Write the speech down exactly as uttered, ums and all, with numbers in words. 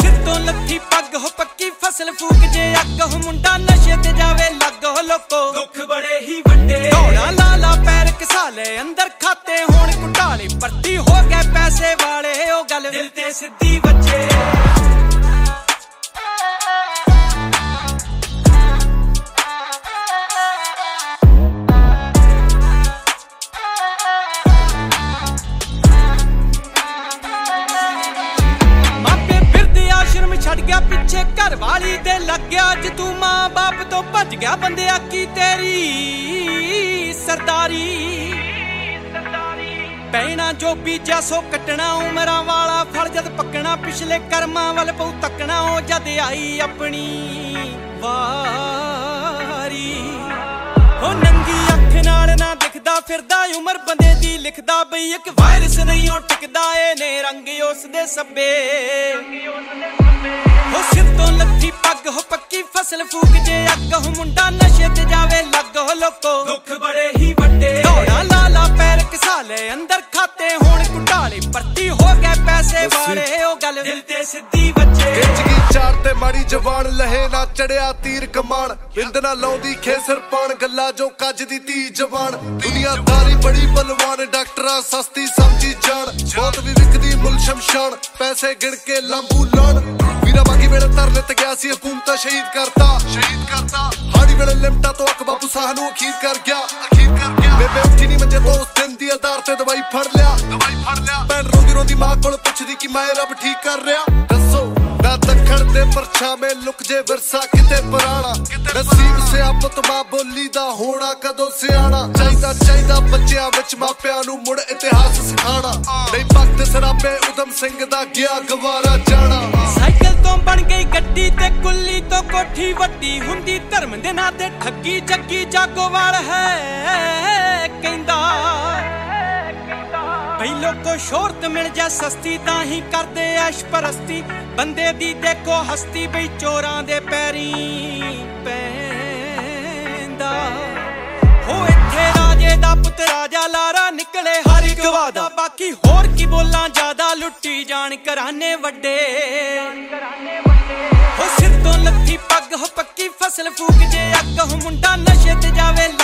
सिर तो लत्थी पग हो पक्की फसल फूक जे अग हो मुंडा नशे ते जावे लग हो लोको दुख बड़े ही वड्डे दौड़ा लाला पैर घसाले अंदर खाते होण घुटाले भर्ती हो गए पैसे वाले ओ गल दिल ते सिद्धी बच्चे छड़ गया पीछे घर वाली दे लग गया अज तू मां बाप तो भज गया बंदिया की तेरी सरदारी पैना जो बीजा सो कटना उमरा वाला फल जद पकना पिछले कर्मा वाल पऊ तकना हो जद आई अपनी वारी हो नंगी अख नाल ना दिखदा फिरदा उमर बंदे दी लिखदा बई एक वायरस नहीं हो टिकदा ए ने रंग उस दे सब्बे हो सिर तो लत्थी पग हो पक्की फसल फूक जे अग हो मुंडा नशे ते जावे लग हो लोको दुख बड़े ही वड्डे दौड़ा लाला पैर घसाले अंदर खाते होण घुटाले भर्ती हो गए पैसे वाले ओ गल दिल ते सिद्धी बच्चे जिंदगी चार ते माड़ी जवान लहे ना चढ़िया तीर कमान बिंद ना लाउंदी खेसर पान गल्ला जो कज दी धी जवान दुनियादारी बड़ी बलवान डॉक्टरा सस्ती समझी जान बहुत भी विकदी मुल शमशान पैसे गिण के लांबू लान वीरा बागी वेले तरले ते गया सी हुकूमत शहीद करता शहीद करता हाड़ी वेले लिमटा तो अक बापू साह नू अखीर कर गया अखीर कर गया बेबे उठी नहीं मंजे तो उस दिन दी आधार ते दवाई फड़ लिया दवाई फड़ लिया भैन रोंदी रोंदी मां कोल पुछदी कि मैं रब ठीक कर रहा दसो मैं दखण दे परछा में लुक जे विरसा किते पुराना नसीब से आप तो मां बोली दा होना कदों सियाना चाहीदा चाहीदा बच्चियां विच मापियां नू मुड़ इतिहास सिखाना नहीं वक्त सराबे उधम सिंह दा गया गवारा जाना साइकिल तो बन गई गड्डी ते कुल्ली तो कोठी वड्डी हुंदी धर्म दे नां ते ठगी जग्गी जागोवाल है कहंदा भई लोको शोहरत मिल जा सस्ती तां ही करदे ऐश परस्ती बंदे दी देखो हस्ती बई चोरां दे पैरी पैंदा हो इत्थे राजे दा पुत राजा लारा निकले हर एक वादा बाकी होर की बोलां ज्यादा लुट्टी जान कराने वड्डे हो सिर तो लत्थी पग हो पक्की फसल फूक जे अग हो मुंडा नशे ते जावे